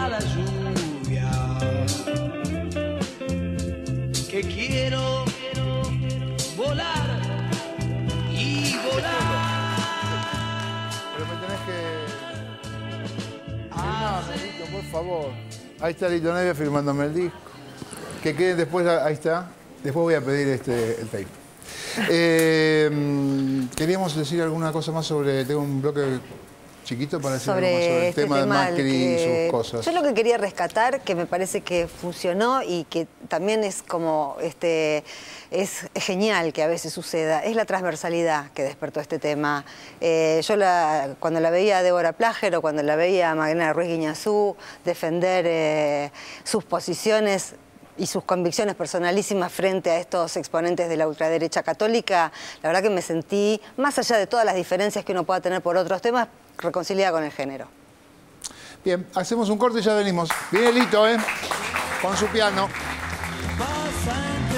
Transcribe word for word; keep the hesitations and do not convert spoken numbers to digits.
la lluvia, que quiero volar y volar. Pero me tenés que... Firmame, Lito, por favor. Ahí está Lito Nevia firmándome el disco. Que quede después, ahí está. Después voy a pedir este, el tape. Eh, queríamos decir alguna cosa más sobre... Tengo un bloque chiquito para decir sobre algo más sobre el este tema, tema de Macri que... y sus cosas. Yo lo que quería rescatar, que me parece que funcionó y que también es como... este es genial que a veces suceda, es la transversalidad que despertó este tema. Eh, yo la, cuando la veía a Débora Plágero, cuando la veía a Magdalena Ruiz Guiñazú defender eh, sus posiciones y sus convicciones personalísimas frente a estos exponentes de la ultraderecha católica, la verdad que me sentí, más allá de todas las diferencias que uno pueda tener por otros temas, reconciliada con el género. Bien, hacemos un corte y ya venimos. Viene Lito, ¿eh? Con su piano. Pasa